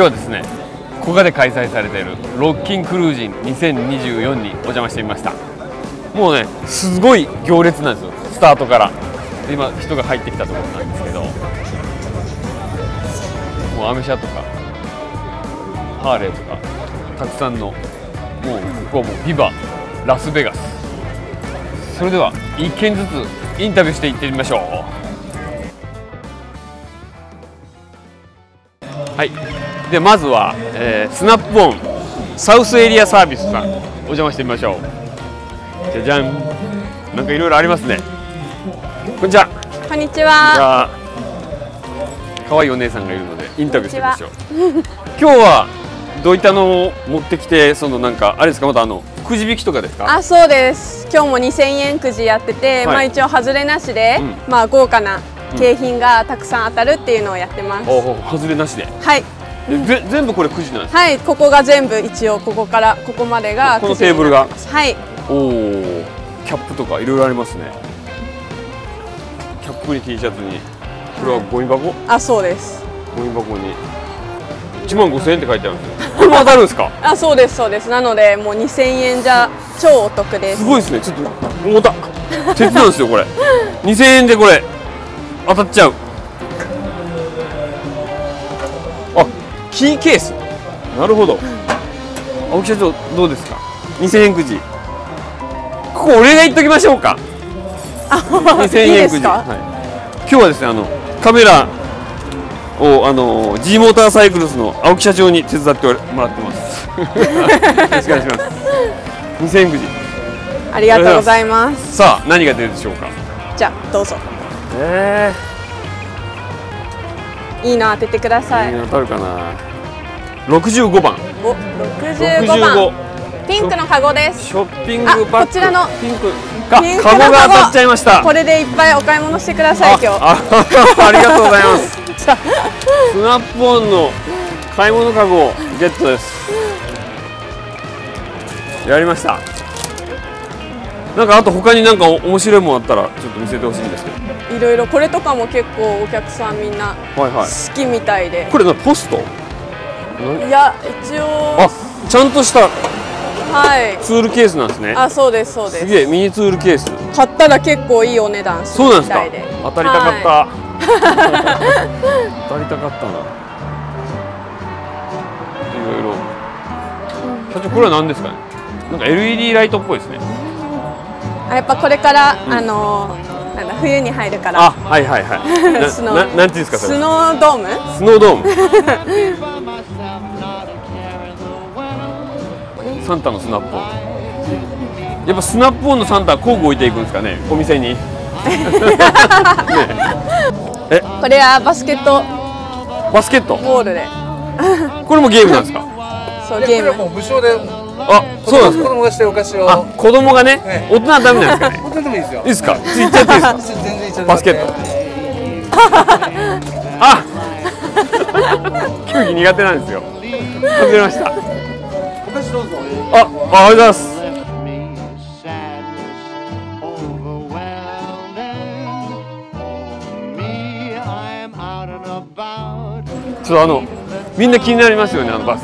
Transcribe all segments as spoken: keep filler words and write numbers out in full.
日はですね、古賀で開催されているロッキンクルージンにせんにじゅうよんにお邪魔してみました。もうね、すごい行列なんですよ、スタートから。今人が入ってきたところなんですけど、もうアメ車とかハーレーとかたくさんの、もうここはもうビバラスベガス。それではいっけんずつインタビューしていってみましょう。はい、でまずは、えー、スナップオンサウスエリアサービスさんお邪魔してみましょう。じゃじゃん、なんかいろいろありますね。こんにちは。 こんにちは。 可愛いお姉さんがいるのでインタビューしてみましょう。今日はどういったのを持ってきて、そのなんかあれですか、またあのくじ引きとかですか？ あ、そうです。今日もにせんえんくじやってて、はい、まあ一応外れなしで、うん、まあ豪華な景品がたくさん当たるっていうのをやってます。 うん、おお、外れなしで。 はい。 ぜ全部これくじなんですか？ はい、ここが全部一応ここからここまでがこのテーブルが。 はい。 おお、キャップとかいろいろありますね。キャップに T シャツに、これはゴミ箱？ あ、そうです。 ゴミ箱にいちまんごせんえんって書いてあるんですよ。これも当たるんですか？ あ、そうですそうです。なのでもうにせんえんじゃ超お得です。 すごいですね。ちょっと重た鉄なんですよこれ。にせんえんでこれ当たっちゃう。あ、キーケース。なるほど。青木社長どうですか？にせんえんくじ。ここ俺が言っときましょうか。にせんえんくじ。はい。今日はですね、あのカメラをあの G モーターサイクルスの青木社長に手伝ってもらってます。よろしくお願いします。にせんえんくじ。 ありがとうございます。 さあ、何が出るでしょうか。 じゃあどうぞ。 えー、いいの当ててください。 いいの当たるかな。ろくじゅうごばん。 お、ろくじゅうごばん。ピンクのカゴです。 ショッピングバッグ。 こちらのピンクがカゴが当たっちゃいました。 これでいっぱいお買い物してください今日。 あ, あ, ありがとうございます。スナップオンの買い物カゴをゲットです。やりました。なんかあと他になんか面白いものあったらちょっと見せてほしいんですけど。 いろいろこれとかも結構お客さんみんな好きみたいで。はいはい、 これのポスト？ いや一応。 あ、ちゃんとした。 はい。 ツールケースなんですね。 あ、そうですそうです。 すげえ、ミニツールケース。 買ったら結構いいお値段するみたいで。 そうなんですか。当たりたかった。はい、当たりたかったな。いろいろ。社長、これは何ですかね。なんか エルイーディー ライトっぽいですね。 あ、やっぱこれから、うん、あのー、なんだ冬に入るから。 あ、はいはいはい。スノー、な、なんていうんですか。 スノードーム。 スノードーム。サンタのスナップオン。やっぱスナップオンのサンタは工具置いていくんですかね、お店に。ね、 え、これはバスケット。 バスケット。 ボールで。 これもゲームなんですか。 そう、ゲーム。 もう無償で。 あ、そうなんですか。 子供がしてお菓子を。 あ、子供がね、大人はダメなんですかね。 大人でもいいですよ。 いいですか。ついちゃっていいですか。 全然いっちゃって。 バスケット。あ。球技苦手なんですよ。外れました。 お菓子どうぞ。 あ、ありがとうございます。ちょっとあのみんな気になりますよね、あのバス。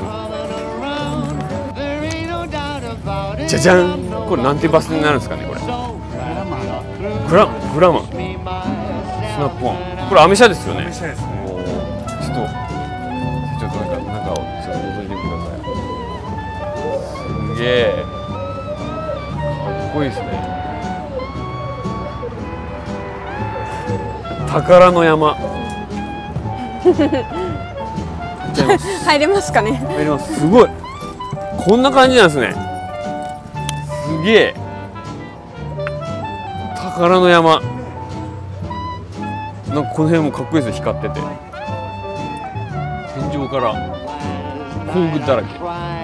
じゃじゃん。これなんてバスになるんですかね、これ。グラグラマン。スナップオン。これアメ車ですよね。ちょっとちょっとなんか中をちょっと覗いてください。すげえ。かっこいいですね。宝の山。 入れますかね。 入れます。すごい。こんな感じなんですね。すげえ。宝の山。なんかこの辺もかっこいいですよ、光ってて。天井から工具だらけ。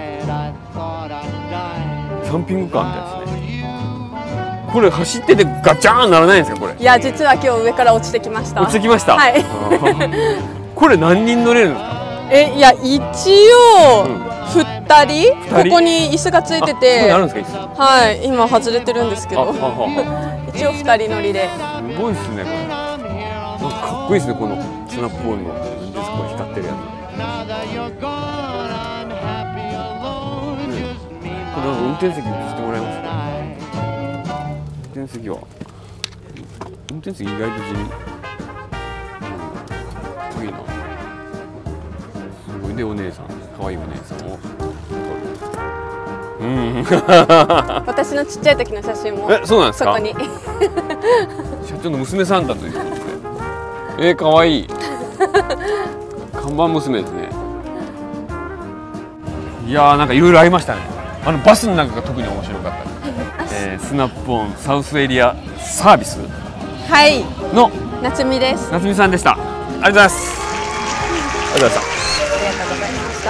キャンピングカーみたいですね。これ走っててガチャーンならないんですか、これ。 いや、実は今日上から落ちてきました。 落ちてきました。はい。これ何人乗れるんですか。 え、いや、一応ふたり、ここに椅子がついてて。 あるんですか、椅子。 はい、今外れてるんですけど。一応ふたり乗りで。 すごいですね、これ。かっこいいですね、このスナップオンの。ですこれ光ってるやつ。 これ運転席にしてもらえますか。運転席は運転席意外と地味。いいな。すごいでお姉さん、可愛いお姉さんを。うん。 私のちっちゃい時の写真も。 え、そうなんですか。 そこに。 社長の娘さんだということで。えー、可愛い。看板娘ですね。いやー、なんかいろいろありましたね。あのバスの中が特に面白かった。えー、スナップオンサウスエリアサービス。 はい。 の夏美です。 夏美さんでした。ありがとうございます。ありがとうございました。 ありがとうございました。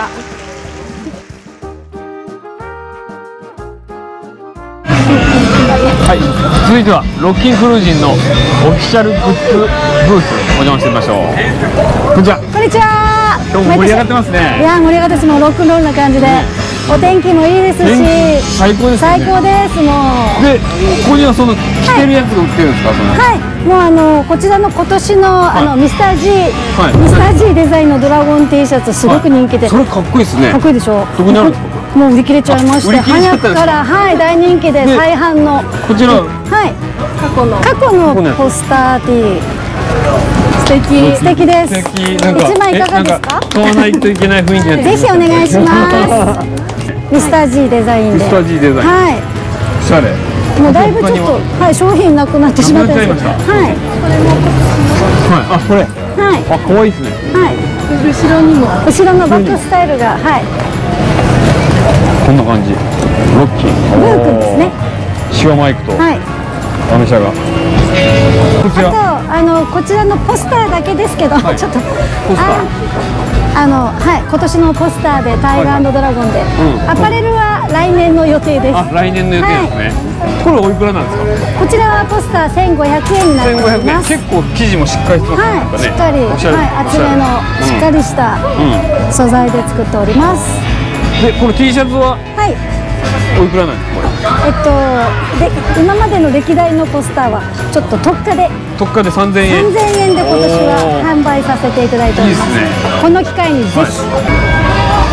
はい、続いてはロッキンクルージンのオフィシャルグッズブースお邪魔してみましょう。こんにちは。 こんにちは。 今日も盛り上がってますね。 いや盛り上がってます。もうロックンロールな感じで、お天気もいいですし、 最高ですね。 最高です。もう。 で、ここにはその着てるやつが売ってるんですか。そのはい。もうあのこちらの今年のあのミスター G はい、 ミスター G デザインのドラゴン T シャツすごく人気で。 それかっこいいですね。 かっこいいでしょ。 どこにあるんですか。 もう売り切れちゃいまして、早くからはい大人気で再販のこちらはい過去の過去のポスター T 素敵素敵です。一枚いかがですか。 買わないといけない雰囲気になってぜひお願いします。ミスター G デザインで。 ミスター G デザイン。 はい。 おしゃれ。 もうだいぶちょっとはい商品なくなってしまったんですけど。はい。これもはい。あこれ。 はい。 あ可愛いですね。 はい。後ろにも後ろのバックスタイルがはい。 こんな感じ。ロッキー。 ブー君ですね。 シワマイクと。 はい。 アメ車が。こちら。 あとあのこちらのポスターだけですけど、 はい、 ちょっとポスター。 あのはい今年のポスターでタイガー&ドラゴンで、 うん、 アパレルは来年の予定です。 あ来年の予定ですね。はい、これおいくらなんですか。 こちらはポスターせんごひゃくえんになっております。 結構生地もしっかりしてますね。 はい、しっかり、はい、厚めのしっかりした素材で作っております。 で、この T シャツははいおいくらなんですか。 えっとで今までの歴代のポスターはちょっと特価で特価でさんぜんえんさんぜんえんで今年は販売させていただいております。いいですね。この機会にぜひ、はい、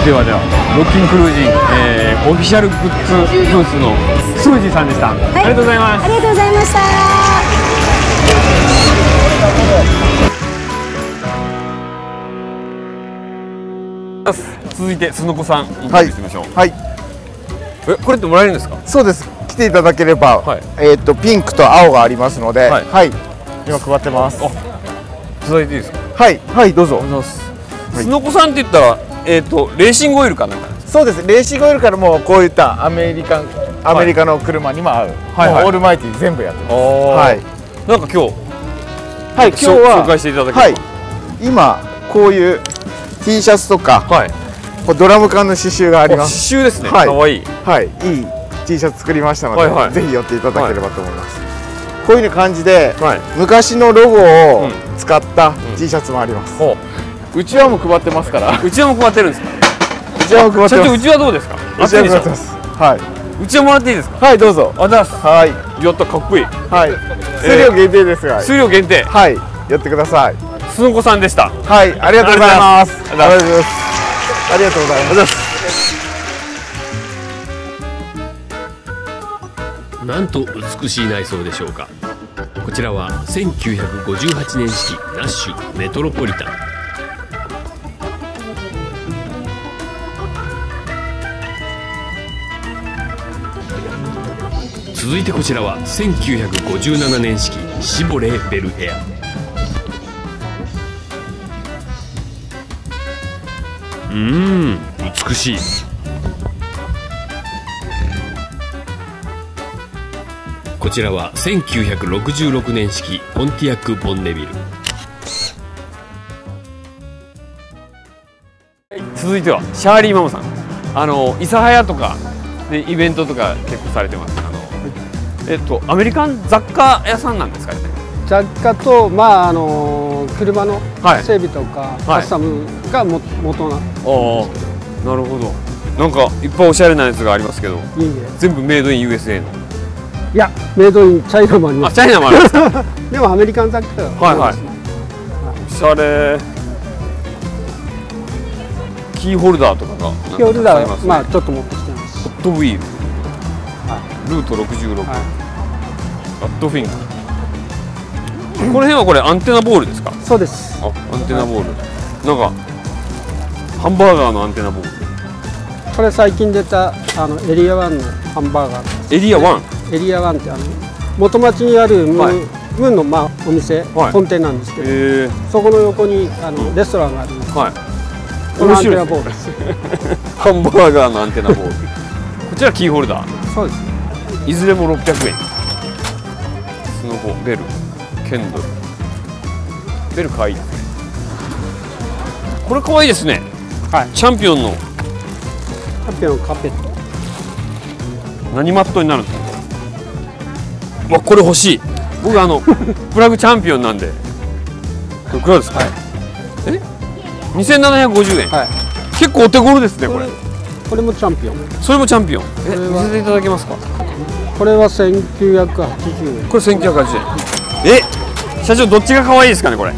ではではロッキンクルージン、えー、オフィシャルグッズブースのスージーさんでした、はい、ありがとうございます。 ありがとうございました。 続いてすのこさんインタビューしてみましょう。 はい、 えこれってもらえるんですか。 そうです。来ていただければ、はい、えっとピンクと青がありますので、はい、はい、今配ってます。 あ、いただいていいですか。 はいはいどうぞ。 ありがとうございます。すのこさんって言ったらえっとレーシングオイルかなんか。 そうです。レーシングオイルからもうこういったアメリカンアメリカの車にも合う、はいはい、オールマイティ全部やってます。はい。 なんか今日はい今日は紹介していただけはい今こういう T シャツとか、はい、こうドラム缶の刺繍があります。 刺繍ですね。はい、かわいい。 はい、いい T シャツ作りましたので、はいはい、ぜひ寄っていただければと思います。はい、こういう感じで、はい、昔のロゴを使った T シャツもあります。うん、うちわも配ってますから。 うちわも配ってるんですか。 うちわも配ってます。社長うちわどうですか。 うちわ配ってます。はい。 うちわもらっていいですか。 はいどうぞ。 ありがとうございます。はい。やったかっこいい。 はい。数量限定ですが。 数量限定。 はい。やってください。 すのこさんでした。 はい、ありがとうございます。ありがとうございます。ありがとうございます。 なんと美しい内装でしょうか。こちらはせんきゅうひゃくごじゅうはちねん式ナッシュメトロポリタン。続いてこちらはせんきゅうひゃくごじゅうななねん式シボレーベルエア。うーん美しい。こちらはせんきゅうひゃくろくじゅうろくねん式ポンティアック・ボンネビル。 続いてはシャーリーママさん。あの諫早とかでイベントとか結構されてます。あのえっとアメリカン雑貨屋さんなんですかね。 雑貨と、まああの車の整備とか、はい、カスタムがも元な。ああ、 なるほど。なんかいっぱいおしゃれなやつがありますけど、 いいね、 全部メイドイン ユーエスエー の。 いや、メイドインチャイナもあります。 あ、チャイナもあるんですか。 でもアメリカン雑貨は、 はいはい。おしゃれ。 キーホルダーとかがキーホルダー、まあちょっと持ってきてます。 ホットウィール、ルートろくじゅうろく、バッドフィンガー。この辺はこれアンテナボールですか？ そうです。 あ、アンテナボール。なんかハンバーガーのアンテナボール。 これ最近出たあのエリアワンのハンバーガー。 エリアワン。 エリアワンってあの元町にあるムーンのまあお店、本店なんですけど、そこの横にあのレストランがあります。はい。このアンテナボールです。 ハンバーガーのアンテナボール。こちらキーホルダー。 そうです。 いずれもろっぴゃくえん。スノボ、ベル、ケンドル。ベル可愛いですね。これ可愛いですね。はい。チャンピオンの。 チャンピオンカーペット。 何マットになるんですか。わ、これ欲しい。僕あのプラグチャンピオンなんで。これいくらですか。はい、え？にせんななひゃくごじゅうえん。はい、結構お手頃ですねこれ。 これもチャンピオン。それもチャンピオン。 え、見せていただけますか。 これはせんきゅうひゃくはちじゅうえん。 これせんきゅうひゃくはちじゅうえん。え、社長どっちが可愛いですかねこれ。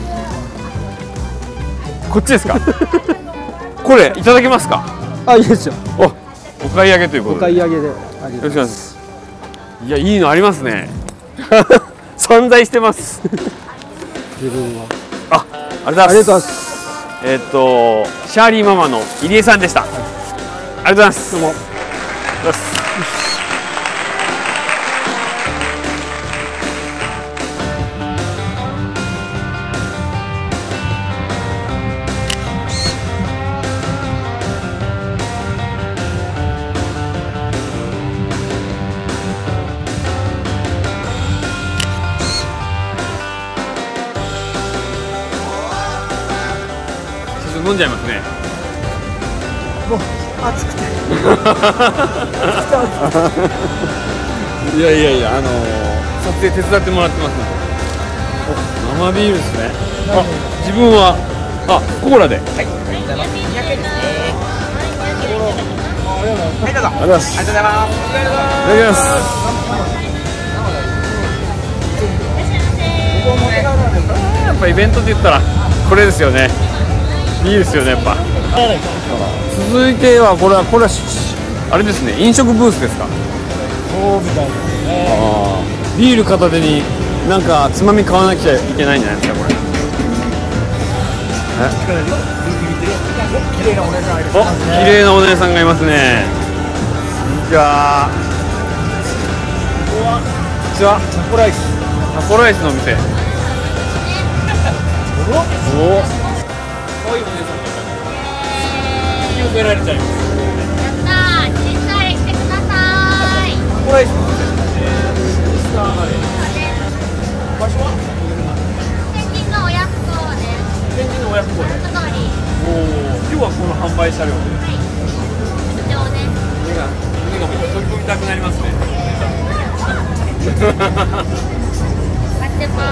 こっちですか。これいただけますか。 あ、いいですよ。 お、お買い上げということで。 お買い上げで。よろしくお願いします。いや、いいのありますね。存在してます。 自分は。 あ、ありがとうございます。えっとシャーリーママの入江さんでした。はい、ありがとうございます。どうも。よし。飲んじゃいますね。 もう暑くて。 いやいやいや、あのー、撮影手伝ってもらってますので。お、生ビールですね。あ、自分はあ、コーラで。はい。ありがとうございます。ありがとうございます。ありがとうございます。やっぱイベントって言ったらこれですよね。いいですよね、やっぱ。続いてはこれはこれはあれですね、飲食ブースですか。 そうみたいですね。 ああ、ビール片手になんかつまみ買わなきゃいけないんじゃないですかこれ。綺麗なお姉さんがいますね。綺麗なお姉さんがいますね。こんにちは。こんにちは。タコライス。タコライスのお店。おお。可愛いお姉さんが引き受けられちゃいます。 やったー、小さいしてください。 タコライスのお店。スターマレー。場所は？ 天神の親不孝です。 天神の親不孝で。 その通り。 おお、今日はこの販売車両で。 はい。出張です。 目が目がもう飛び込みたくなりますね。 待ってます。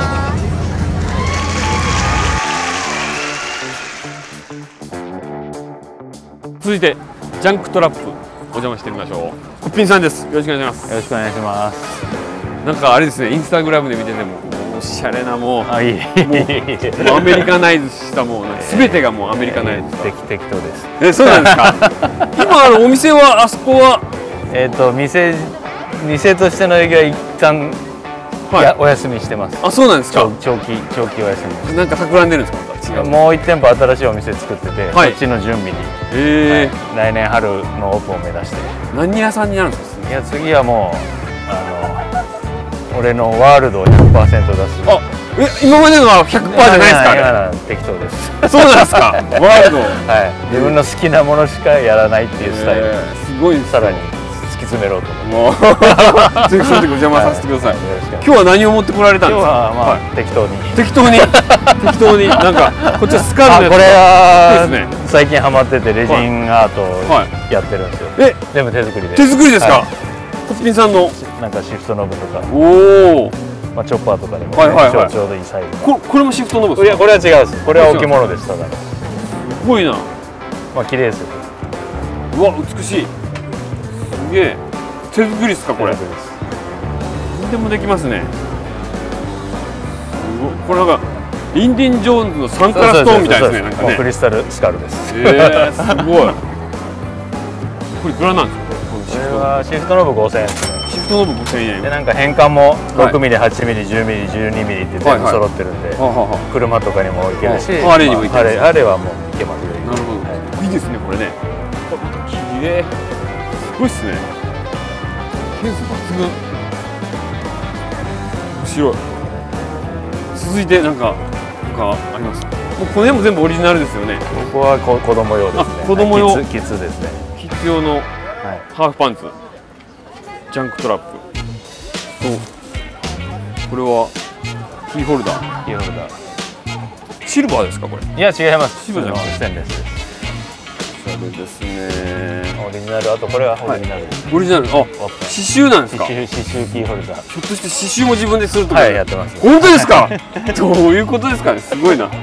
続いてジャンクトラップお邪魔してみましょう。コッピンさんです。よろしくお願いします。 よろしくお願いします。 なんかあれですね、インスタグラムで見ててもおしゃれなもう、 あ、いい。 もうアメリカナイズしたもうすべてがもうアメリカナイズした。 適適当です。 え、そうなんですか。今あのお店はあそこはえっと店店としての営業は一旦いやお休みしてます。 あ、そうなんですか。 長期長期お休み。 なんか企んでるんですか。 もう一店舗新しいお店作ってて、こっちの準備に。 ええ。 来年春のオープンを目指して。 何屋さんになるんですか。 いや、次はもうあの俺のワールドを ひゃくパーセント 出す。 あ、え、今までのは ひゃくパーセント じゃないですか。 今のは適当です。 そうなんですか。ワールド。 はい。自分の好きなものしかやらないっていうスタイル。 すごい。 さらに突き詰めろと思って。 ぜひその時お邪魔させてください。今日は何を持ってこられたんですか。 今日はまあ適当に。 適当に。適当に。なんかこっちはスカートのやつ。 これは最近ハマっててレジンアートをやってるんですよ。え、 全部手作りで。 手作りですか。コッピンさんのなんかシフトノブとか。 おお。 まあチョッパーとかでもちょうどいいサイズ。 ここれもシフトノブですか。 いや、これは違うです。これは置物です。ただ。すごいな。 まあ綺麗ですよ。 うわ、美しい。すげえ。手作りですかこれ。何でもできますね。これなんかインディン・ジョーンズのサンカラストーンみたいですね。なんかね。 クリスタルスカルです。 ええ、すごい。これいくらなんですか。 これはシフトノブごせんえんですね。 シフトノブごせんえん。 でなんか変換もろくミリ、はちミリ、じゅうミリ、じゅうにミリって全部揃ってるんで、車とかにもいけるし、 あれにもいける。 あれはもういけますよ。 なるほど。いいですねこれね。綺麗。すごいっすね。ケース抜群。面白い。続いてなんかなんかあります。もうこの辺も全部オリジナルですよね。 ここは子供用ですね。 子供用。 キッズですね。 キッズ用のハーフパンツ。ジャンクトラップ。とこれはキーホルダー。 キーホルダー。 シルバーですかこれ？ いや違います。 シルバーじゃなくてステンレスです。 おしゃれですね。 オリジナル、あとこれはオリジナルです。 オリジナル。あ、刺繍なんですか？ 刺繍、刺繍キーホルダー。 ひょっとして刺繍も自分でするとか？ はい、やってます。 本当ですか？どういうことですかね。すごいな。刺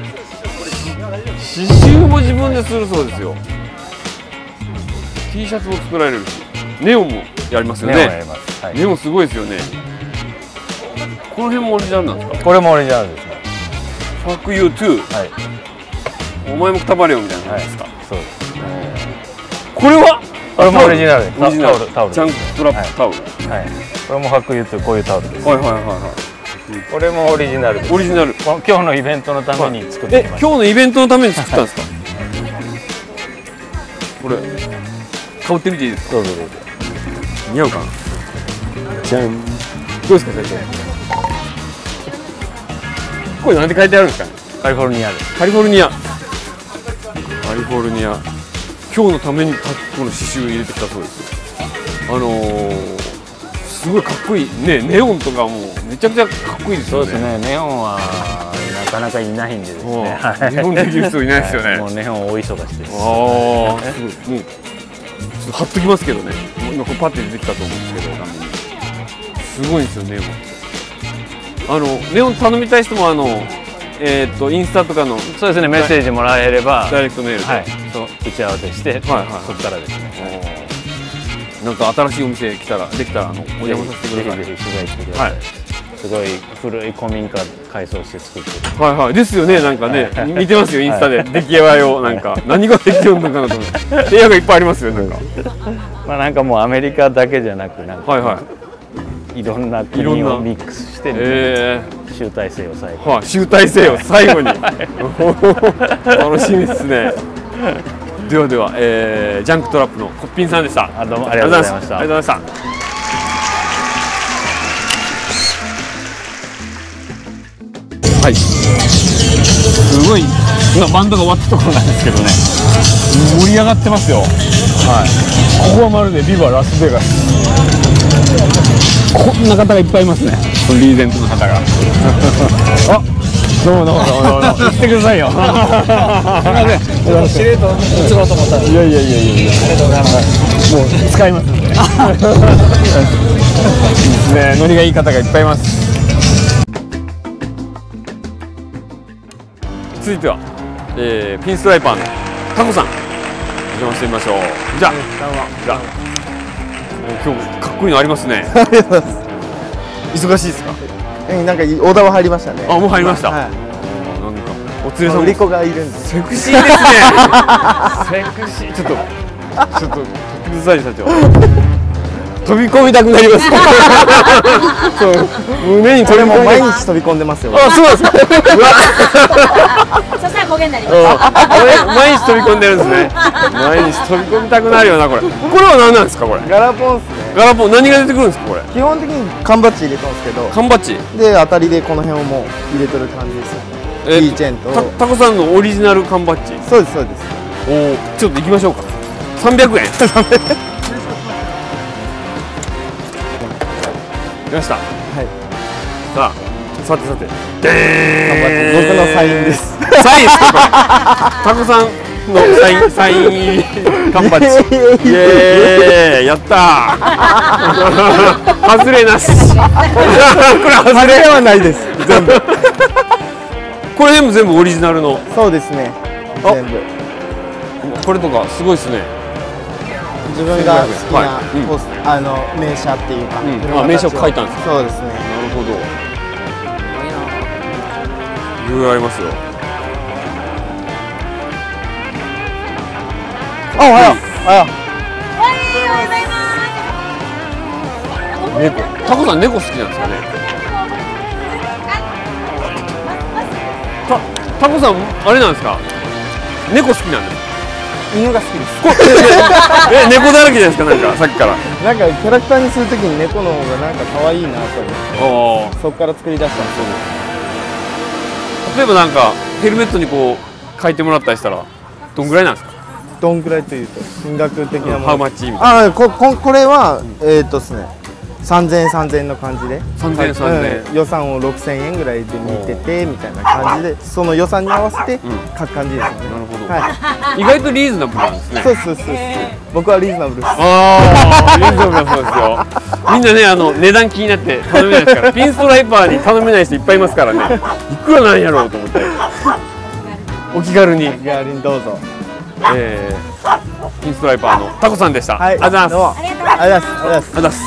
繍も自分でするそうですよ。T シャツも作られるし、ネオンもやりますよね。 ネオンやります。はい、 ネオンすごいですよね。この辺もオリジナルなんですか？ これもオリジナルですね。 ファックユートゥー。はい。お前もくたばれよみたいな感じですか？ そうです。 これは？ これもオリジナルです。 オリジナル。 タオル。 ジャンクトラップタオル。 はい。これもファックユートゥー、こういうタオルです。 はいはいはいはい。 これもオリジナルです。 オリジナル。 今日のイベントのために作ってきました。 え、今日のイベントのために作ったんですか？これ羽織ってみていいですか？ どうぞどうぞ。 似合うかな？じゃん。どうですか先生？これなんて書いてあるんですかね？ カリフォルニアです。 カリフォルニア。カリフォルニア。今日のためにこの刺繍を入れてきたそうです。あのー、すごいかっこいいね。ネオンとかもめちゃくちゃかっこいいですよね。 そうですね。ネオンはなかなかいないんでですね。 ネオンできる人いないですよね。 もうネオン大忙しです。 ああ、すごい。もう貼っときますけどね。今これパッて出てきたと思うんですけど、すごいんですよネオン。あのネオン頼みたい人もあの。えー、とインスタとかのそうですね、メッセージもらえればダイレクトメールで、 はい、そう打ち合わせして、はいはい、そこからですね。 なんか新しいお店来たらできたらあのお邪魔させてください。 ぜひぜひ取材してください。はい、すごい古い古民家改装して作ってる。 はいはいですよね。なんかね見てますよインスタで出来栄えをなんか何ができるのかなと思って部屋がいっぱいありますよなんか。 まあなんかもうアメリカだけじゃなくなんかはいはいいろんな国をミックスしてえー集大成を最後、 はい、集大成を最後に楽しみですね。ではでは、えー、ジャンクトラップのコッピンさんでした。 あ、どうもありがとうございました。 ありがとうございました。はい、すごい今バンドが終わったところなんですけどね、盛り上がってますよ。はい、ここはまるでビバラスベガス。こんな方がいっぱいいますね。このリーゼントの方が。あ、どうもどうもどうもどうも。言ってくださいよ。すみません。しれっと移ろうと思ったんで。いやいやいやいやいや。ありがとうございます。もう使いますんで。いいですね。ノリがいい方がいっぱいいます。続いては、えー、ピンストライパーのタコさんお邪魔してみましょう。じゃあ、じゃあ今日かっこいいのありますね。ありがとうございます。忙しいですか？ え、なんかオーダーは入りましたね。 あ、もう入りました。はい、なんかお連れさん売り子がいるんです。 セクシーですね。セクシー。ちょっとちょっと時々さい社長。飛び込みたくなります。そう、胸に飛び込んで毎日飛び込んでますよ。 あ、そうですか。 そしたら焦げになります。 毎日飛び込んでるんですね。毎日飛び込みたくなるよなこれ。これは何なんですかこれ？ ガラポンですね。 ガラポン何が出てくるんですかこれ？ 基本的に缶バッジ入れたんですけど。 缶バッジ。 で当たりでこの辺をもう入れてる感じですよね。キーチェーンと。 タコさんのオリジナル缶バッジ。 そうですそうです。 おお、ちょっと行きましょうか。三百円。来ました。はい。さあ、さてさて。でーん。 僕のサインです。 サインですかこれ。タコさんのサインサイン缶バッジ。イエーイ、やったー。外れなし。これ外れはないです。全部。 これ全部全部オリジナルの。 そうですね。全部。 これとかすごいですね。 自分が好きなポス、あの名車っていうか、 あ、名車を書いたんですか。 そうですね。 なるほど。 いろいろありますよ。 あ、おはよう。おはよう。猫、タコさん猫好きなんですかね。た、タコさんあれなんですか。猫好きなんです。 犬が好きです。 え、猫だらけじゃないですか、なんかさっきから。 なんかキャラクターにするときに猫の方がなんか可愛いなと思って。そこから作り出したんですよ。 例えばなんかヘルメットにこう書いてもらったりしたらどんぐらいなんですか。 どんぐらいというと金額的なもの。 ハウマッチみたいな。 あ、こここれはえっとですね。三千円三千円の感じで三千円三千円予算を六千円ぐらいで見ててみたいな感じでその予算に合わせて書く感じですね。なるほど。はい。意外とリーズナブルなんですね。 そうそうそうそう。僕はリーズナブルです。 ああ、リーズナブルだそうですよ。みんなね、あの値段気になって頼めないですから。ピンストライパーに頼めない人いっぱいいますからね。いくらなんやろうと思って。お気軽に。 お気軽にどうぞ。 えー。ピンストライパーのタコさんでした。はい、ありがとうございます。 ありがとうございます。ありがとうございます。ありがとうございます。ありがとうございます。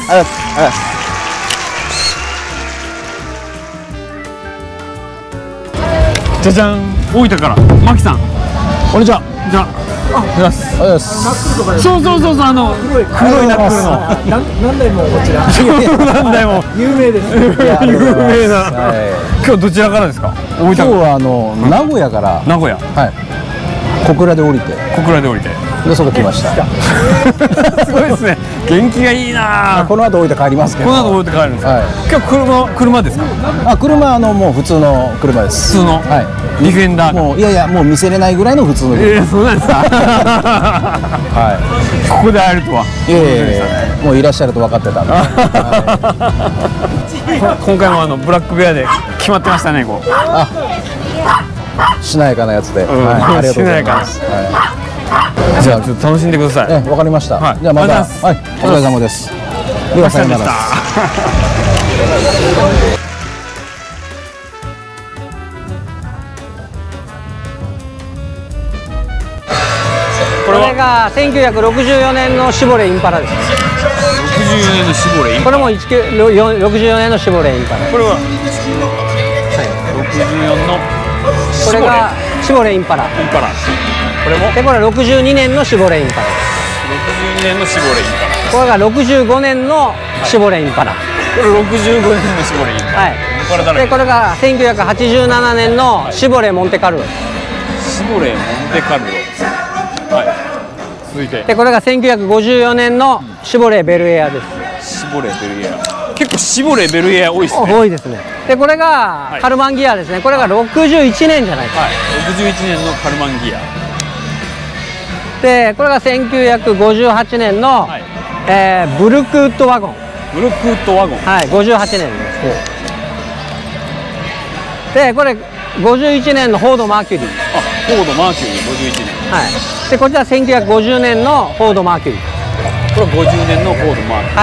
じゃじゃん、大分からマキさん。 こんにちは。 じゃあ、あ、おはようございます。 おはようございます。 そうそうそうそう、あの黒いナックルの。 何台もこちら。 何台も。 有名です。 有名な。今日どちらからですか。 今日はあの名古屋から。 名古屋。 はい。小倉で降りて。 小倉で降りて。 でそこ来ました。 すごいですね。元気がいいな。 この後降りて帰りますけど。 この後降りて帰るんですか。今日車車ですか。 あ、車あのもう普通の車です。 普通の。はい。ディフェンダー。 もういやいやもう見せれないぐらいの普通の。 ええ、そうなんですか。はい。ここで会えるとは。 いやいやいや。もういらっしゃると分かってたんで。 今回もあのブラックベアで決まってましたね、こう。あ。 しなやかなやつで。はい。ありがとうございます。はい。 じゃあちょっと楽しんでください。 え、わかりました。はい、じゃあまた、はい、お疲れ様です。ではさよなら。 これがせんきゅうひゃくろくじゅうよねんのシボレインパラです。 ろくじゅうよねんのシボレインパラ。 これもろくじゅうよねんのシボレインパラ。 これは、はい、ろくじゅうよんのこれがシボレインパラ。 インパラ。これもでこれろくじゅうにねんのシボレインパラ。 ろくじゅうにねんのシボレインパラ。 これがろくじゅうごねんのシボレインパラ。 これろくじゅうごねんのシボレインパラ。 はい。でこれがせんきゅうひゃくはちじゅうななねんのシボレモンテカルロ。 シボレモンテカルロ。はい。続いて。 でこれがせんきゅうひゃくごじゅうよねんのシボレベルエアです。 シボレベルエア。結構シボレベルエア多いですね。 多いですね。でこれがカルマンギアですね。これがろくじゅういちねんじゃないですか。 はい。ろくじゅういちねんのカルマンギア。 でこれがせんきゅうひゃくごじゅうはちねんの、はい、えー、ブルクウッドワゴン。 ブルクウッドワゴン。 はい、ごじゅうはちねんです。でこれごじゅういちねんのフォードマーキュリー。 あ、フォードマーキュリーごじゅういちねん。 はい。でこちらせんきゅうひゃくごじゅうねんのフォードマーキュリー。 これはごじゅうねんのフォードマーキュリー。 はい。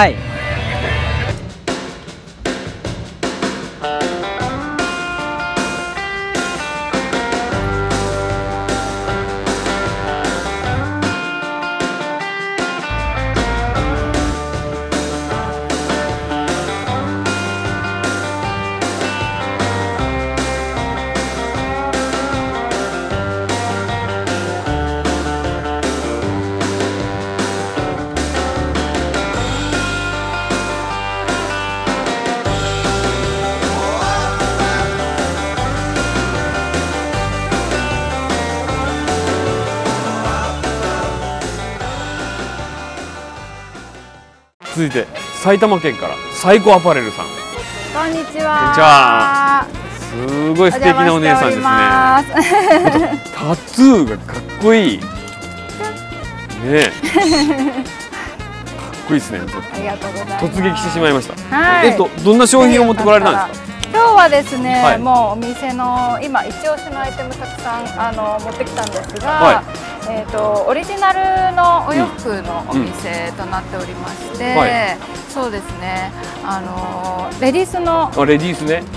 続いて埼玉県からサイコアパレルさん。 こんにちは。 こんにちは。すごい素敵なお姉さんですね。タトゥーがかっこいい。ねえ。かっこいいですね。 ありがとうございます。 突撃してしまいました。 はい。 えっとどんな商品を持ってこられたんですか。 今日はですね、 はい、 もうお店の今一押しのアイテムたくさんあの持ってきたんですが、はい、えっとオリジナルのお洋服のお店となっておりまして、うんうんはい、そうですね、あのレディースのあレディースね。 ピ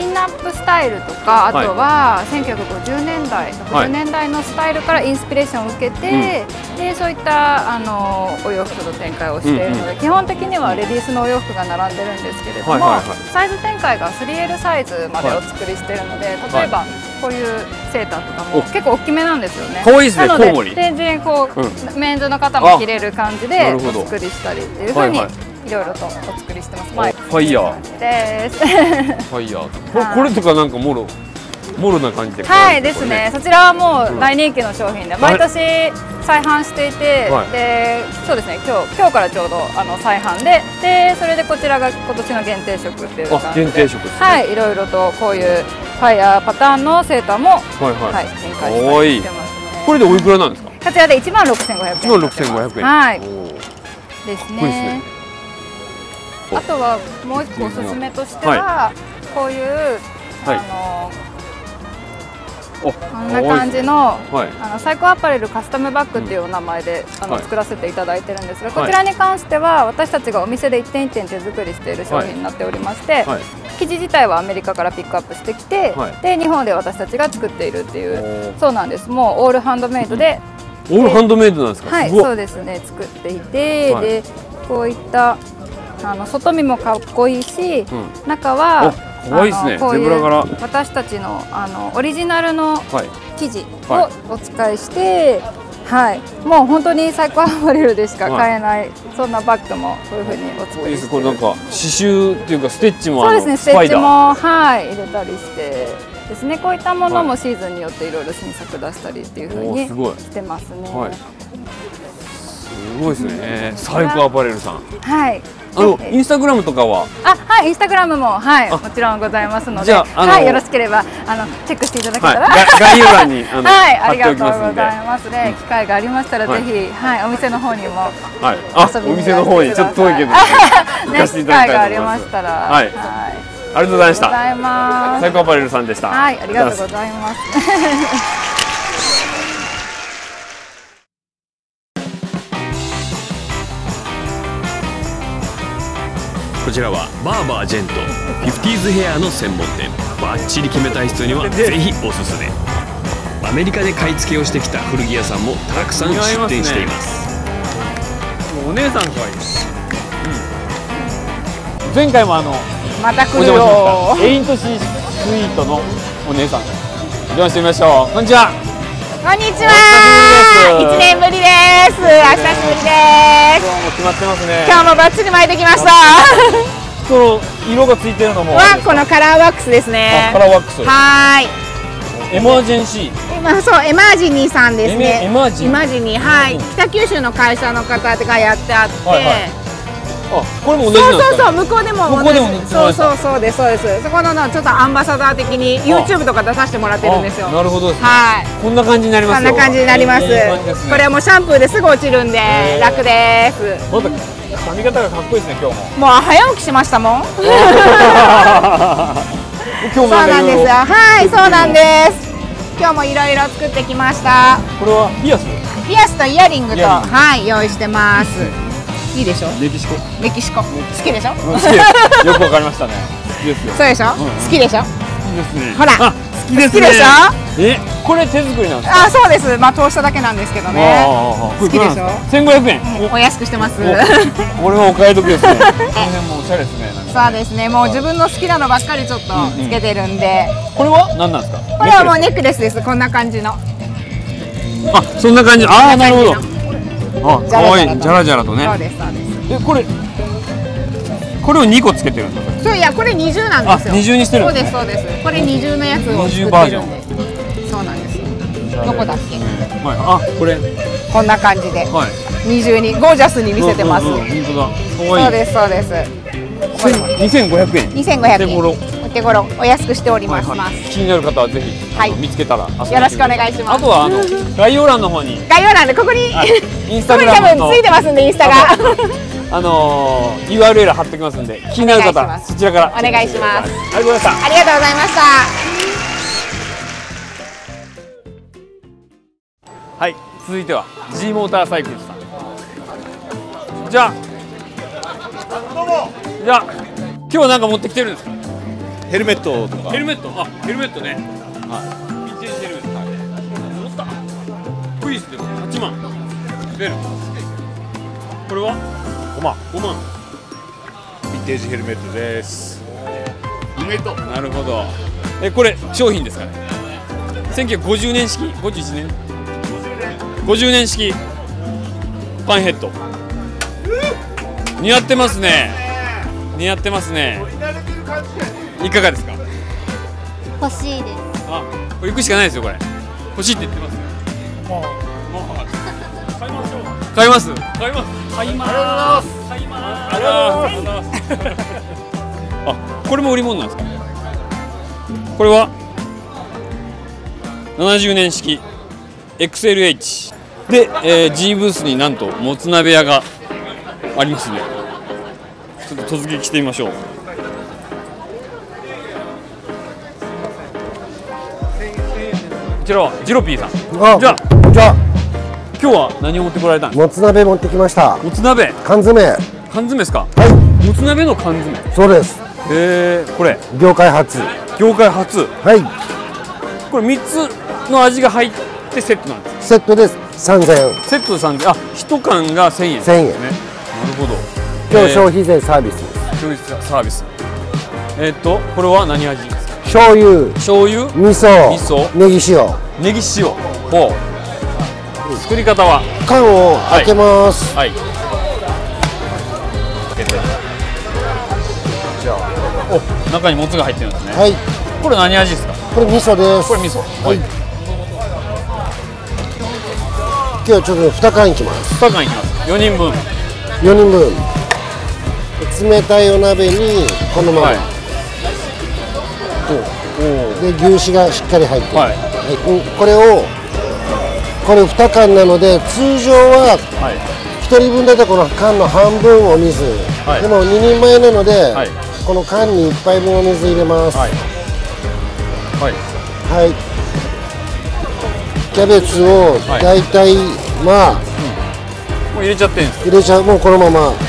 ピンナップスタイルとか、あとはせんきゅうひゃくごじゅうねんだい、ろくじゅうねんだいのスタイルからインスピレーションを受けて、うん、でそういったあのお洋服の展開をしているので、うんうん、基本的にはレディースのお洋服が並んでるんですけれども、サイズ展開が スリーエル サイズまでお作りしているので、例えばこういうセーターとかも結構大きめなんですよね。 可愛いですね。 なので全然こう、うん、メンズの方も着れる感じでお作りしたりっていう風にいろいろとお作りしてます。はい、 ファイヤーです。ファイヤー。これこれとかなんかもろもろな感じで。 はいですね。そちらはもう大人気の商品で毎年再販していて、でそうですね。今日今日からちょうどあの再販で、でそれでこちらが今年の限定色っていう感じで。 限定色ですね。 はい、いろいろとこういうファイヤーパターンのセーターもはいはい展開してますね。 これでおいくらなんですか？ こちらでいちまんろくせんごひゃくえん。 いちまんろくせんごひゃくえん。 はい。ですね。あとはもう一個おすすめとしてはこういうあのこんな感じのあのサイコアパレルカスタムバッグっていうお名前であの作らせていただいてるんですが、こちらに関しては私たちがお店で一点一点手作りしている商品になっておりまして、生地自体はアメリカからピックアップしてきて、で日本で私たちが作っているっていう、そうなんです。もうオールハンドメイドで、 オールハンドメイドなんですか？ はい、そうですね。作っていて、でこういったあの外見もかっこいいし、中は可愛いですね。ゼブラ柄。 私たちのあのオリジナルの生地をお使いして、はい、もう本当にサイコアパレルでしか買えないそんなバッグもこういう風にお作りして。 これなんか刺繍っていうかステッチもそうですね。ステッチもはい入れたりしてですね。こういったものもシーズンによっていろいろ新作出したりっていう風にしてますね。 すごいですね。サイコアパレルさん。 はい。 あのインスタグラムとかは。 あ、はい、インスタグラムもはいもちろんございますので、はいよろしければあのチェックしていただけたら。 概要欄にあのはいありがとうございますね。機会がありましたらぜひはいお店の方にも遊びにお店の方にちょっと遠いけど行かせていただきたいと思います。 機会がありましたらはいありがとうございました。サイコアパレルさんでした。 はいありがとうございます。 こちらはバーバージェントフィフティーズヘアの専門店。バッチリ決めたい人にはぜひおすすめ。アメリカで買い付けをしてきた古着屋さんもたくさん出店しています。 お姉さん可愛い。前回もあのまた来るよエイントシースイートのお姉さんお邪魔してみましょう。こんにちは。 こんにちは。一年ぶりです。お久しぶりです。 今日も決まってますね。 今日もバッチリ巻いてきました。 その色がついてるのも。 はこのカラーワックスですね。 カラーワックス。 はい。 エマージェンシー。 今そうエマージニーさんですね。 エマージ。 エマージニーはい北九州の会社の方がやってあって。 あ、これも同じなんですか？ そうそうそう向こうでも向こうでもそうそうそうですそうです。そこののちょっとアンバサダー的に YouTube とか出させてもらってるんですよ。 なるほどですね。 はい。 こんな感じになりますよ。 こんな感じになります。これはもうシャンプーですぐ落ちるんで楽です。 また髪型がかっこいいですね今日も。 もう早起きしましたもん。今日もそうなんですよ。はいそうなんです。今日もいろいろ作ってきました。 これはピアス？ ピアスとイヤリングとはい用意してます。いいでしょ。 メキシコ。 メキシコ。好きでしょ。 好きです。よくわかりましたね。好きですよ。 そうでしょ。好きでしょ。 好きですね。 ほら。好きですね。 でしょ。 え、これ手作りなんですか。 あ、そうです。まあ通しただけなんですけどね。好きでしょ。 千五百円。 お安くしてます。 これはお買い得ですね。この辺もおしゃれですね。 そうですね。もう自分の好きなのばっかりちょっとつけてるんで。 これは何なんですか。 これはもうネックレスです。こんな感じの。 あ、そんな感じ。ああ、なるほど。あ、可愛い。じゃらじゃらとね。 そうですそうです。 え、これこれをにこつけてるんですか。 そういやこれ二重なんですよ。 二重にしてる。 そうですそうです。これ二重のやつを作ってるんで。そうなんですよ。どこだっけ。 はい。あ、これこんな感じで二重にゴージャスに見せてます。 本当だ。 そうですそうです。 二千五百円。 二千五百円。お手頃お安くしております。 気になる方はぜひ見つけたらよろしくお願いします。 あとはあの概要欄の方に概要欄でここにインスタグラムのついてますんでインスタがあの ユーアールエル 貼っておきますんで気になる方そちらからお願いします。 ありがとうございました。 ありがとうございました。 はい、続いては G モーターサイクルさん。じゃあじゃあ今日は何か持ってきてるんですか。 ヘルメットとか。 ヘルメット、あ、ヘルメットね。はい。ヴィンテージヘルメット。乗った。クイズでもはちまん。出る。これはごまん。 ごまん。 ヴィンテージヘルメットです。 ヘルメット。なるほど。え、これ商品ですかね。せんきゅうひゃくごじゅうねん式、ごじゅういちねん。ごじゅうねん式。パンヘッド。似合ってますね。似合ってますね。いかがですか。 欲しいです。 あ、これ行くしかないですよこれ。欲しいって言ってます。もう、もう買いましょう。買います。買います。買います。買います。ありがとうございます。あ、これも売り物なんですか。これはななじゅうねん式 エックスエルエイチ で、えー、G ブースになんともつ鍋屋がありますね。ちょっと突撃してみましょう。こちらはジロピーさん。 あ、 じゃあ、 じゃあ今日は何を持ってこられたんですか。 もつ鍋持ってきました。 もつ鍋。 缶詰。 缶詰ですか。 はい。 もつ鍋の缶詰。 そうです。 えー、これ。 業界初。 業界初。 はい。 これ三つの味が入ってセットなんですか。 セットです三千円。 セットで三千円。あ、一缶が千円。 千円。ね。 なるほど。 今日消費税サービスです。 消費税サービス。えっと、これは何味ですか。 醤油。 醤油。 味噌。 味噌。 ネギ塩。 ネギ塩。ほう。作り方は。 缶を開けます。 はい。開けて。じゃあ、お、中にもつが入ってるんですね。 はい。 これ何味ですか。 これ味噌です。 これ味噌。はい。 今日ちょっと二缶いきます。 二缶いきます。四人分。 四人分。冷たいお鍋にこのまま。はい。で牛脂がしっかり入ってる。はい。これをこれ二缶なので通常は一人分だとこの缶の半分お水。はい、でも二人前なので、はい、この缶に一杯分お水入れます。はい。はい。はい。キャベツをだいたい、はい、まあ、うん、もう入れちゃってるんですか。 入れちゃう、もうこのまま。 はい。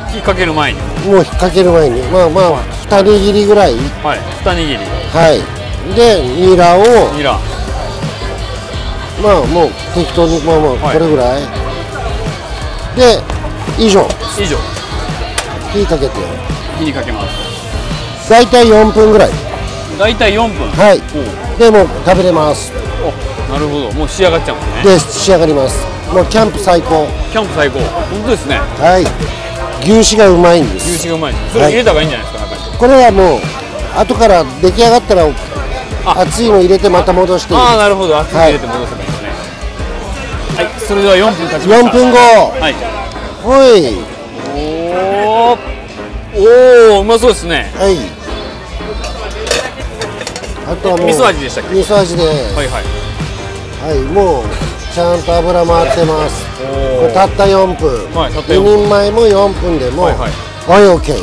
火かける前に。 もう火かける前に、まあまあ、はい、二握りぐらい。 はい。二握り。 はい。で、ニラを。 ニラ。 まあ、もう適当に、まあまあ、これぐらい。はい、で、以上。 以上。 火かけて。 火にかけます。 だいたいよんぷんぐらい。 だいたいよんぷん。 はい。でもう食べれます。 お、なるほど。もう仕上がっちゃうんですね。 で、仕上がります。もうキャンプ最高。 キャンプ最高。本当ですね。 はい。牛脂がうまいんです。 牛脂がうまい。それ入れた方がいいんじゃないですか。中に。 これはもう後から出来上がったら熱いの入れてまた戻していい。 ああ、なるほど。熱いの入れて戻せばいいですね。はい。それではよんぷん経ちました。 よんぷんご。 はい。 ほい。 おお。おお、うまそうですね。 はい。あとはもう味噌味でしたっけ。 味噌味です。 はいはい。 はい、もうちゃんと油回ってます。これたったよんぷん。はい、たったよんぷん。ににんまえもよんぷんでも。はいはい。はい、オッケー。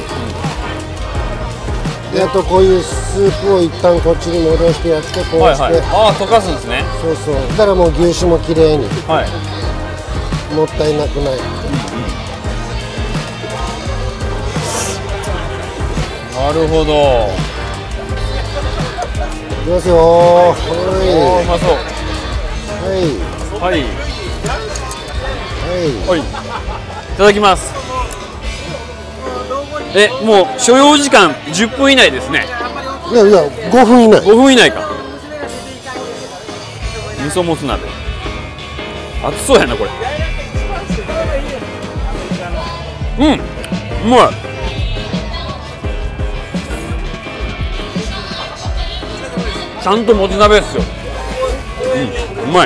で、あとこういうスープを一旦こっちに戻してやってこうして。はいはい、 ああ、溶かすんですね。 そうそう。だからもう牛脂もきれいに。はい。もったいなくない。うんうん、 なるほど。 いきますよー。はい。 うまそう。 はい。 はい。はい。はい。いただきます。え、もう所要時間じゅっぷん以内ですね。 いやいや、ごふん以内。 ごふん以内か。味噌もつ鍋。熱そうやなこれ。うん。うまい。ちゃんともつ鍋ですよ。うん、うまい。う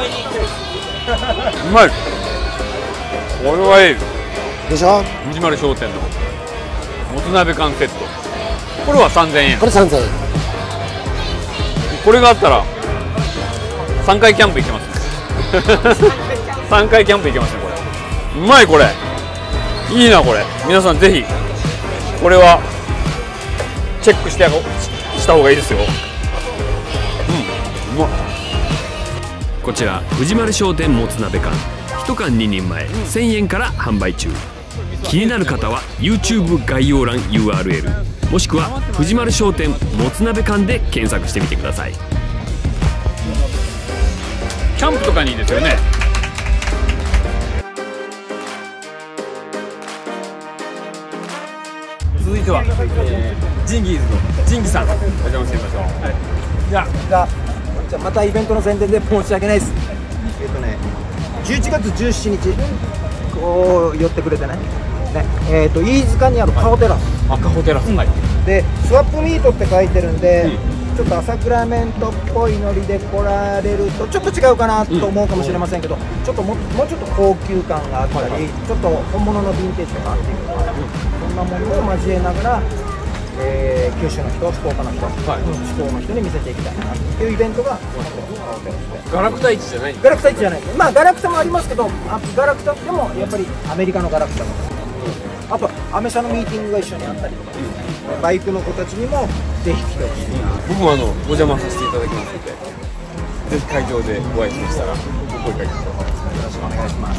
まい。これはいい。 でしょ。 藤丸商店のもつ鍋缶セット。これは三千円。 これ三千円。 これがあったら三回キャンプ行けますね。三回キャンプ行けますねこれ。うまいこれ。いいなこれ。皆さんぜひこれはチェックしてした方がいいですよ。 こちら藤丸商店もつ鍋缶一缶ににんまえせんえんから販売中。気になる方は YouTube 概要欄 ユーアールエルもしくは藤丸商店もつ鍋館で検索してみてください。 キャンプとかにいいですよね。続いては、えー、ジンギーズのジンギさんお邪魔してみましょう。はい、じゃあじゃあじゃあまたイベントの宣伝で申し訳ないです。えっとねじゅういちがつじゅうしちにちこう寄ってくれてね。ねえっと飯塚にあるカホテラス。 あ、カホテラス。はい。 でスワップミートって書いてるんで。うんちょっと朝倉メントっぽいノリで来られるとちょっと違うかなと思うかもしれませんけど、ちょっとももうちょっと高級感があったり、ちょっと本物のヴィンテージとかアンティークとか、そんなものを交えながら、えー、九州の人、福岡の人、四国の人に見せていきたいなっていうイベントがガラクタ市じゃない。 ガラクタ市じゃない。まあガラクタもありますけど、あガラクタでもやっぱりアメリカのガラクタとか、あとアメ車のミーティングが一緒にあったりとか、バイクの子たちにもぜひ来てほしい。 僕もあのお邪魔させていただきますので、ぜひ会場でお会いしましたらお声かけてください。よろしくお願いします。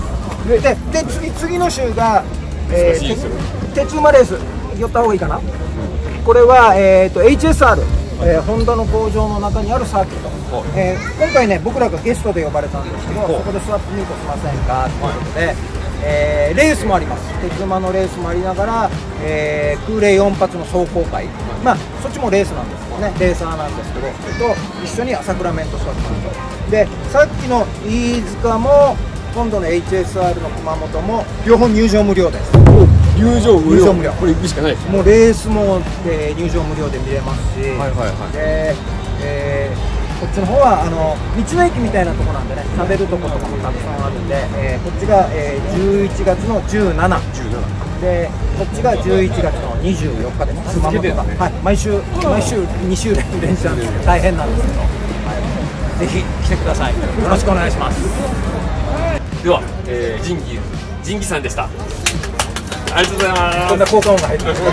ででで次次の週が、えー、鉄馬レース寄った方がいいかな。うん、これはえっ、ー、と エイチエスアール、えー、ホンダの工場の中にあるサーキット。えー、今回ね僕らがゲストで呼ばれたんですけど、そこでスワップミートしませんかということで。えー、レースもあります。鉄馬のレースもありながら、えー、空冷よん発の壮行会、まあそっちもレースなんですけどね、レーサーなんですけど、と一緒に朝倉メントスワップで、さっきの飯塚も今度の エイチエスアール の熊本も両方入場無料です。 入場無料。 入場無料。 これ行くしかないです。 もうレースも、えー、入場無料で見れますし、 はいはいはい。 で、えーこっちの方はあの道の駅みたいなとこなんでね、食べるとことかもたくさんあるんで、えー、こっちが、えー、じゅういちがつのじゅうしちで、こっちがじゅういちがつのにじゅうよっかです。熊本が、はい、毎週毎週に週連連チャンですけど大変なんですけど、はい、ぜひ来てください。よろしくお願いします。 では、えー、ジンギジンギさんでした。ありがとうございます。 こんな効果音が入ってます。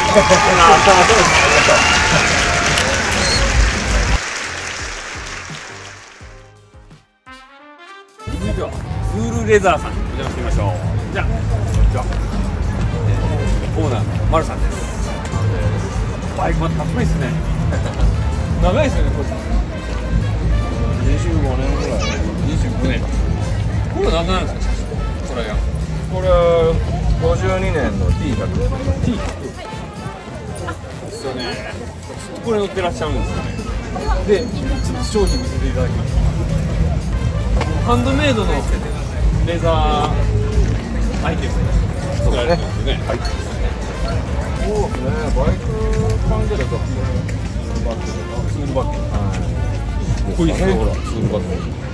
ではクールレザーさんお邪魔してみましょう。じゃあじゃあ、えー、オーナーの丸さんです。バイクはかっこいいですね。長いですよねこれ。 にじゅうごねんぐらい。 にじゅうごねん。これ何なんですかトライアン。 これはごじゅうにねんの ティーひゃく。 ティーひゃく ですよね。これ乗ってらっしゃるんですよね。でちょっと商品見せていただきます。ハンドメイドのレザーアイテム作られてますね。はい。 そうですね。バイク関係だとツールバッグとかツールバッグ。はい。こういうね。ほらツールバッ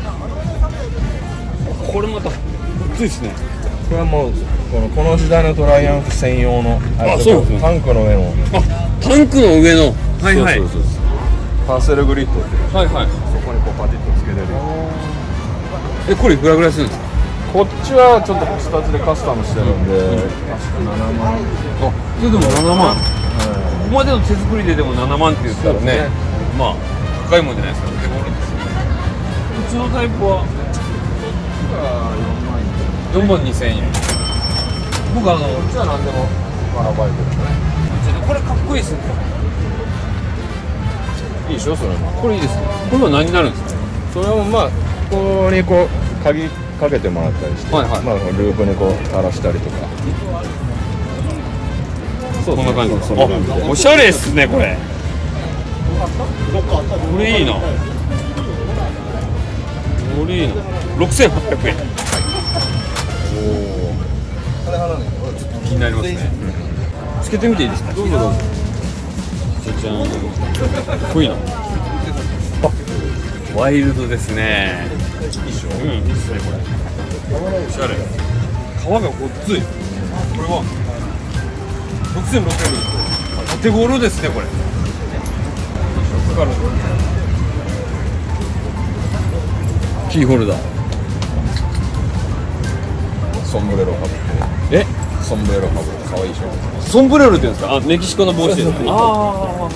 グ。これまたついですね。 これはもうこのこの時代のトライアンフ専用のあ、そうですね。 タンクの上の。 あ、タンクの上の。はいはい。 そうそうそう。パーセルグリッドっていう。 はいはい。 そこにこうパティッとつけれる。 え、これいくらぐらいするんですか？ こっちはちょっと下地でカスタムしてるんで、うん、確かななまん。あ、 それでもななまん。ここまでの手作りででもななまんって言ったらね、まあ高いもんじゃないですか。手頃ですよね。うちのタイプはよんまんにせんえん。僕あのこっちは何でもバラバイクで。 これかっこいいですね。 いいでしょそれも。 これいいですね。これは何になるんですか？ それはまあここにこう鍵かけてもらったりして、はいはい、まあループにこう垂らしたりとか。 そうこんな感じです。あ、おしゃれですねこれ。これいいな。これいいな。ろくせんはっぴゃくえん。おお。ちょっと気になりますね。うん、つけてみていいですか？どうぞどうぞ。じゃじゃん。かっこいいな。ワイルドですね。いいっしょ。うん、いいっすねこれ。おしゃれ。皮がごっつい。これはろくせんろっぴゃくえん。お手頃ですねこれ。キーホルダー。 ソンブレロかぶって。 え？ ソンブレロかぶって可愛いでしょ。 ソンブレロって言うんですか？あ、メキシコの帽子ですね。ああ。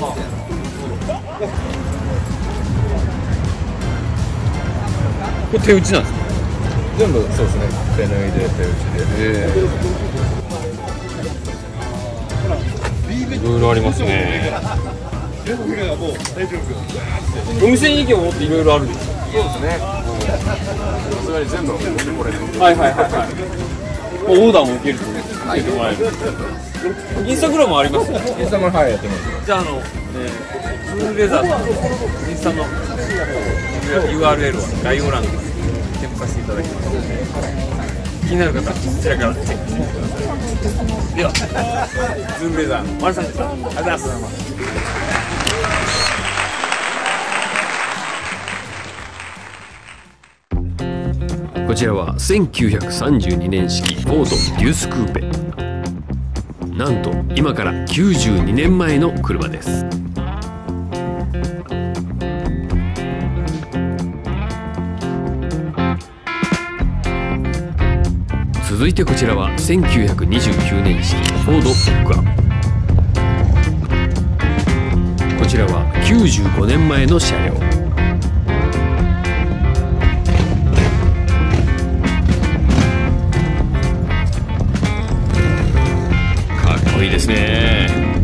これ手打ちなんですか？ 全部そうですね。手縫いで手打ちで。えー、 いろいろありますね。お店に行けばもっといろいろあるでしょ。 そうですね。さすがに全部持ってこれない。 はいはいはいはい。オーダーも受けるとね。受けてもらえる。インスタグラムあります。インスタグラムはいやってます。じゃああの、えー、ズームレザーさんのインスタの ユーアールエル は概要欄に添付させていただきますので、気になる方はこちらからチェックしてみてください。では、ズームレザーの丸さんでした。ありがとうございます。 こちらはせんきゅうひゃくさんじゅうにねん式フォードデュースクーペ。なんと今からきゅうじゅうにねんまえの車です。続いてこちらはせんきゅうひゃくにじゅうきゅうねん式フォードピックアップ。こちらはきゅうじゅうごねんまえの車両。いいですね。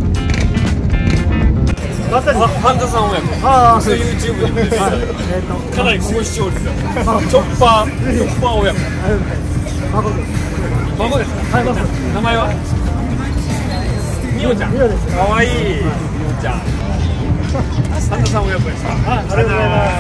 あ、半田さん親子。ああ、そう YouTube にも出てた。かなり高視聴率だ。チョッパー、チョッパー親子。孫です。孫ですか。はい、名前は？みおちゃん。みおです。可愛いみおちゃん。半田さん親子ですか。あ、ありがとうございます。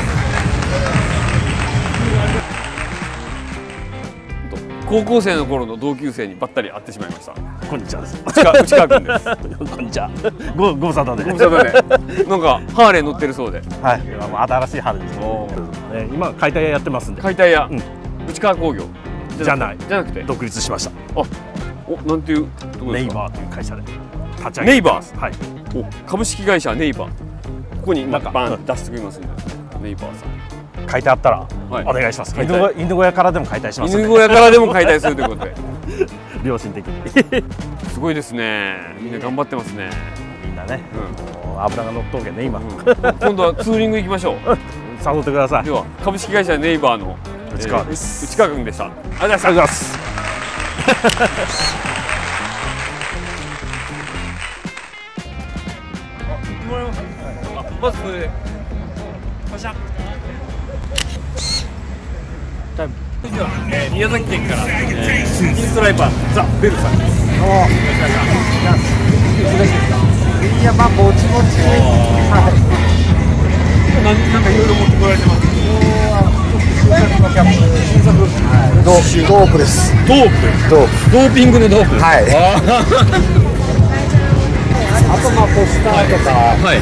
高校生の頃の同級生にばったり会ってしまいました。 こんにちはです。 内川、内川君です。 こんにちは。ご、ご無沙汰で。 ご無沙汰で。なんかハーレー乗ってるそうで。 はい。もう新しいハーレーです。え、今解体屋やってますんで。 解体屋。内川工業。 じゃない。 じゃなくて。 独立しました。 あ、お、なんていうとこですか。ネイバーという会社で。立ち上げ。 ネイバー。 はい。 お、株式会社ネイバー。ここになんかバン出してくれますんで。ネイバーさん。 解体あったらお願いします。犬小屋からでも解体します。 犬小屋からでも解体するということで。 良心的に。 すごいですね。みんな頑張ってますね。 みんなね。油が乗っとるけんね今。 今度はツーリング行きましょう。 誘ってください。 では株式会社ネイバーの内川です。 内川君でした。ありがとうございます。まずこれで。パシャ。では、えー、宮崎県から、えー、インストライバーザ・ベルさんです。おお、 いや、まあ、ぼちぼち。はい。 なん、なんかいろいろ持ってこられてます。 ドープです。 ドープ。 ドープ。 ドーピングのドープ。 はい。あと、まあ、ポスターとか。はい。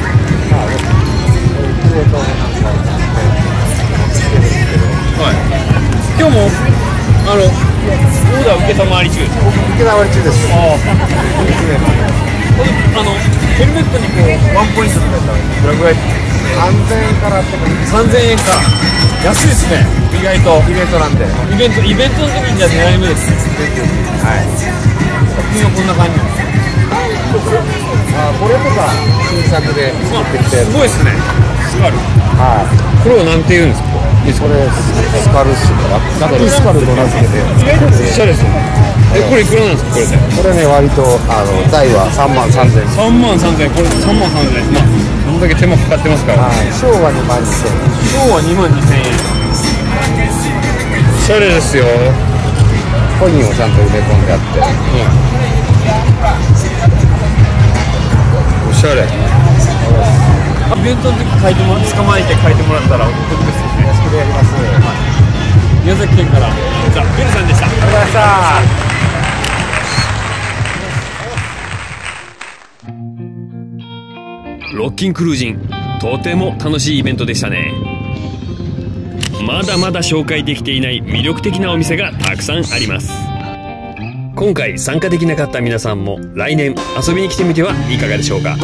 はい。今日もあのオーダー受けたまわり中です。 受けたまわり中です。ああのヘルメットにこうワンポイントとかどれぐらい？ 三千円からとか。 三千円か。安いですね。意外と。 イベントなんで。 イベントイベントの時にじゃ狙い目ですね。はい。作品はこんな感じ。 あ、これとか新作で作ってきて。 すごいですね。スカル。 はい。 これはなんて言うんですか。 これスカルシュかな。スカルと名付けて。 おしゃれですね。え、これいくらなんですかこれで。 これね割とあの台は三万三千。 三万三千。これ三万三千。まあこんだけ手間かかってますから。 はい。昭和二万二千円。 昭和二万二千円。おしゃれですよ。 コインをちゃんと埋め込んであって。 おしゃれ。イベントの時書いても捕まえて書いてもらったらお得ですよね。 安くでやります。はい。 宮崎県からじゃあベルさんでした。ありがとうございました。 ロッキンクルージン、とても楽しいイベントでしたね。まだまだ紹介できていない魅力的なお店がたくさんあります。今回参加できなかった皆さんも来年遊びに来てみてはいかがでしょうか。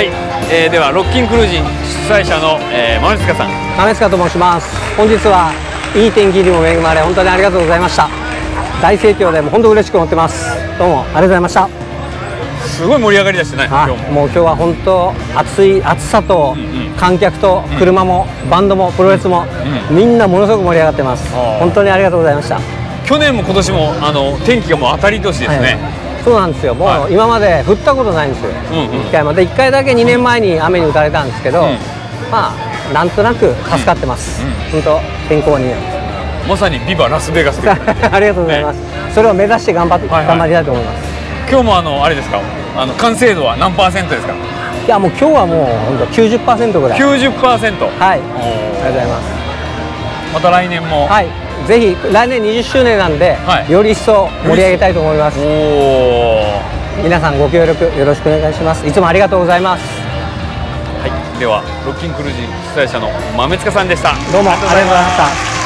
はい、えー、ではロッキンクルージン主催者の、えー、豆塚さん。 豆塚と申します。本日はいい天気にも恵まれ本当にありがとうございました。大盛況でも本当嬉しく思ってます。どうもありがとうございました。 すごい盛り上がりだしね。今日ももう今日は本当暑い暑さと観客と車もバンドもプロレスもみんなものすごく盛り上がってます。本当にありがとうございました。 去年も今年もあの天気がもう当たり年ですね。はい、 そうなんですよ。もう今まで降ったことないんですよ。一回まで一回だけにねんまえに雨に打たれたんですけど、まあなんとなく助かってます。本当天候に。 まさにビバラスベガス。 ありがとうございます。それを目指して頑張って頑張りたいと思います。 今日もあのあれですか。あの完成度は何パーセントですか。 いやもう今日はもう本当きゅうじゅっパーセントぐらい。 きゅうじゅっパーセント。 はい。ありがとうございます。 また来年も。 はい。ぜひ来年にじゅっしゅうねんなんで、はい、より一層盛り上げたいと思います。おお。皆さんご協力よろしくお願いします。いつもありがとうございます。 はい。ではロッキンクルージン主催者の豆塚さんでした。 どうもありがとうございました。